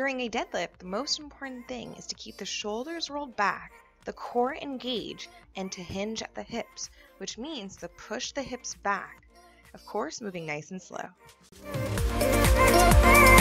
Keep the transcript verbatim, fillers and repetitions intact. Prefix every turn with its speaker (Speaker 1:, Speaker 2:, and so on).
Speaker 1: During a deadlift, the most important thing is to keep the shoulders rolled back, the core engaged, and to hinge at the hips, which means to push the hips back. Of course, moving nice and slow.